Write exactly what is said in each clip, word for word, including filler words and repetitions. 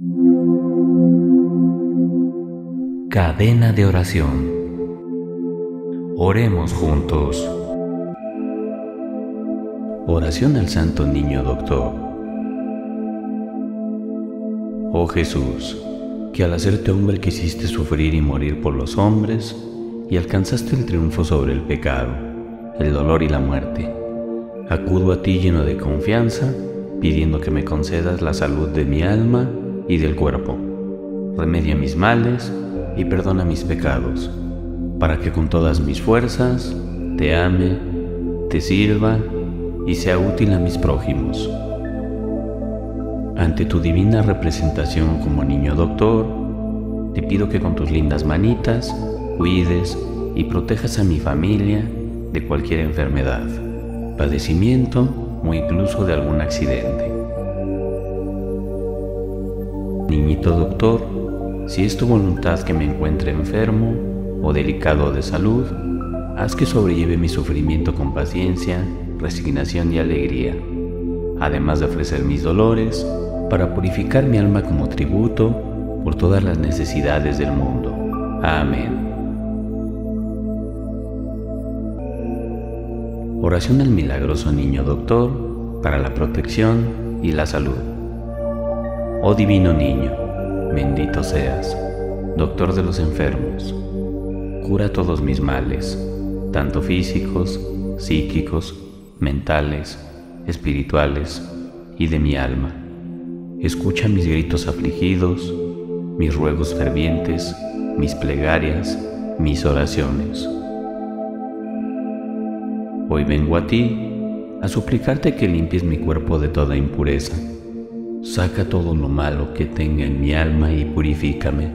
Cadena de oración. Oremos juntos. Oración al Santo Niño Doctor. Oh Jesús, que al hacerte hombre quisiste sufrir y morir por los hombres, y alcanzaste el triunfo sobre el pecado, el dolor y la muerte. Acudo a ti lleno de confianza, pidiendo que me concedas la salud de mi alma y del cuerpo. Remedia mis males y perdona mis pecados, para que con todas mis fuerzas te ame, te sirva y sea útil a mis prójimos. Ante tu divina representación como niño doctor, te pido que con tus lindas manitas cuides y protejas a mi familia de cualquier enfermedad, padecimiento o incluso de algún accidente. Niñito doctor, si es tu voluntad que me encuentre enfermo o delicado de salud, haz que sobrelleve mi sufrimiento con paciencia, resignación y alegría, además de ofrecer mis dolores para purificar mi alma como tributo por todas las necesidades del mundo. Amén. Oración al milagroso Niño Doctor para la protección y la salud. Oh Divino Niño, bendito seas, Doctor de los enfermos, cura todos mis males, tanto físicos, psíquicos, mentales, espirituales y de mi alma. Escucha mis gritos afligidos, mis ruegos fervientes, mis plegarias, mis oraciones. Hoy vengo a ti a suplicarte que limpies mi cuerpo de toda impureza. Saca todo lo malo que tenga en mi alma y purifícame.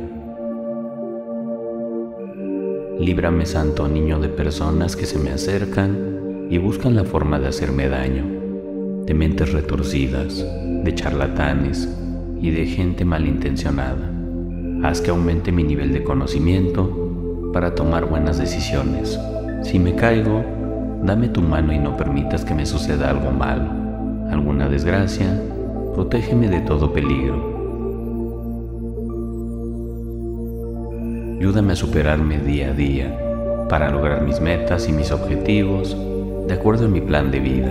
Líbrame, Santo Niño, de personas que se me acercan y buscan la forma de hacerme daño, de mentes retorcidas, de charlatanes y de gente malintencionada. Haz que aumente mi nivel de conocimiento para tomar buenas decisiones. Si me caigo, dame tu mano y no permitas que me suceda algo malo, alguna desgracia. Protégeme de todo peligro. Ayúdame a superarme día a día para lograr mis metas y mis objetivos de acuerdo a mi plan de vida.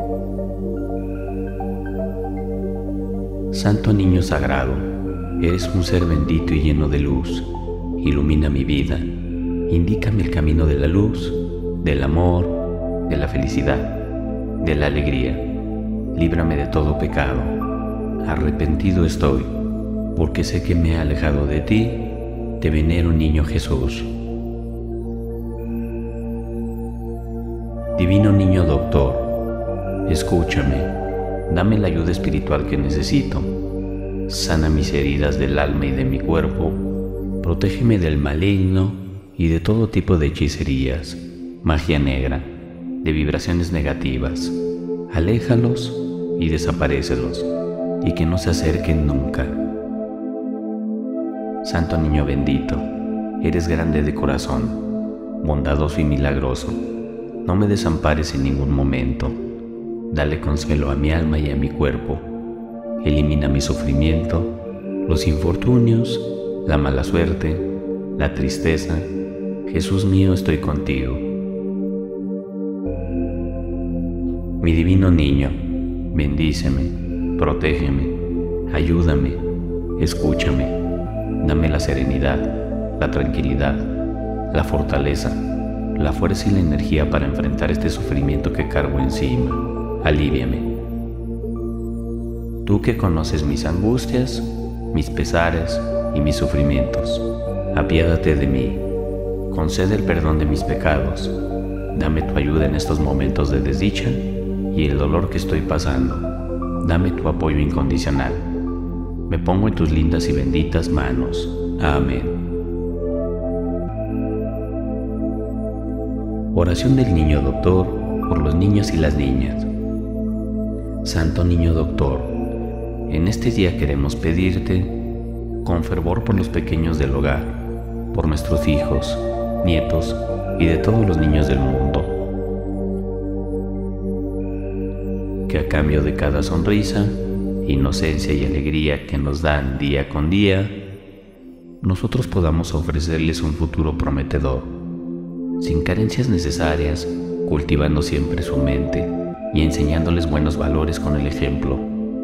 Santo Niño Sagrado, eres un ser bendito y lleno de luz. Ilumina mi vida, indícame el camino de la luz, del amor, de la felicidad, de la alegría. Líbrame de todo pecado. Arrepentido estoy, porque sé que me he alejado de ti. Te venero, Niño Jesús. Divino Niño Doctor, escúchame, dame la ayuda espiritual que necesito. Sana mis heridas del alma y de mi cuerpo. Protégeme del maligno y de todo tipo de hechicerías, magia negra, de vibraciones negativas. Aléjalos y desaparécelos, y que no se acerquen nunca. Santo Niño bendito, eres grande de corazón, bondadoso y milagroso. No me desampares en ningún momento. Dale consuelo a mi alma y a mi cuerpo. Elimina mi sufrimiento, los infortunios, la mala suerte, la tristeza. Jesús mío, estoy contigo. Mi divino niño, bendíceme, protégeme, ayúdame, escúchame. Dame la serenidad, la tranquilidad, la fortaleza, la fuerza y la energía para enfrentar este sufrimiento que cargo encima. Alíviame. Tú que conoces mis angustias, mis pesares y mis sufrimientos, apiádate de mí. Concede el perdón de mis pecados. Dame tu ayuda en estos momentos de desdicha y el dolor que estoy pasando. Dame tu apoyo incondicional. Me pongo en tus lindas y benditas manos. Amén. Oración del Niño Doctor por los niños y las niñas. Santo Niño Doctor, en este día queremos pedirte con fervor por los pequeños del hogar, por nuestros hijos, nietos y de todos los niños del mundo. Que a cambio de cada sonrisa inocencia y alegría que nos dan día con día, nosotros podamos ofrecerles un futuro prometedor, sin carencias necesarias, cultivando siempre su mente y enseñándoles buenos valores con el ejemplo.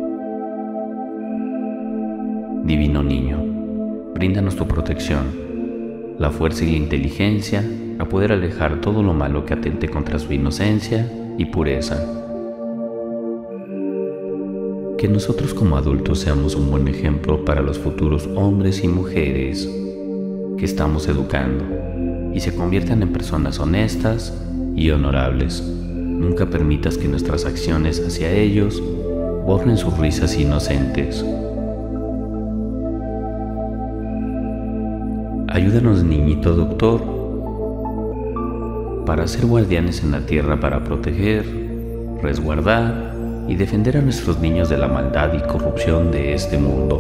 Divino Niño, bríndanos tu protección, la fuerza y la inteligencia a poder alejar todo lo malo que atente contra su inocencia y pureza. Que nosotros como adultos seamos un buen ejemplo para los futuros hombres y mujeres que estamos educando y se conviertan en personas honestas y honorables. Nunca permitas que nuestras acciones hacia ellos borren sus risas inocentes. Ayúdanos, Niñito Doctor, para ser guardianes en la tierra, para proteger, resguardar y defender a nuestros niños de la maldad y corrupción de este mundo.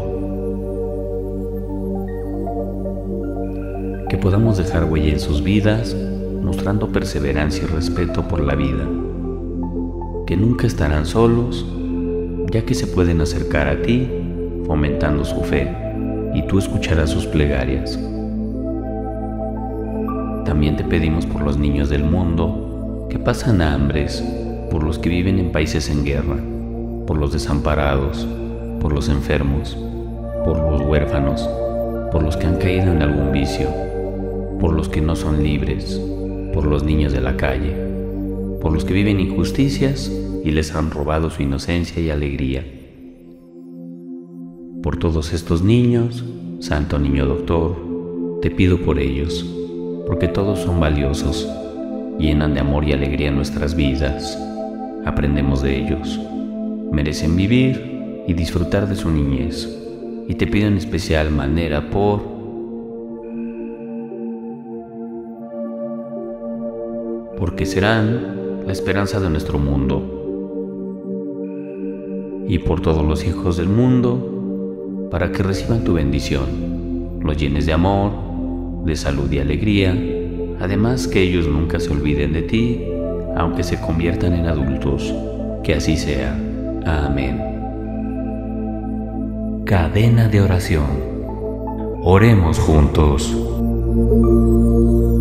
Que podamos dejar huella en sus vidas, mostrando perseverancia y respeto por la vida. Que nunca estarán solos, ya que se pueden acercar a ti, fomentando su fe, y tú escucharás sus plegarias. También te pedimos por los niños del mundo que pasan hambres, por los que viven en países en guerra, por los desamparados, por los enfermos, por los huérfanos, por los que han caído en algún vicio, por los que no son libres, por los niños de la calle, por los que viven injusticias y les han robado su inocencia y alegría. Por todos estos niños, Santo Niño Doctor, te pido por ellos, porque todos son valiosos, llenan de amor y alegría nuestras vidas. Aprendemos de ellos, merecen vivir y disfrutar de su niñez, y te pido en especial manera por porque serán la esperanza de nuestro mundo, y por todos los hijos del mundo, para que reciban tu bendición, los llenes de amor, de salud y alegría, además que ellos nunca se olviden de ti, aunque se conviertan en adultos. Que así sea. Amén. Cadena de oración. Oremos juntos.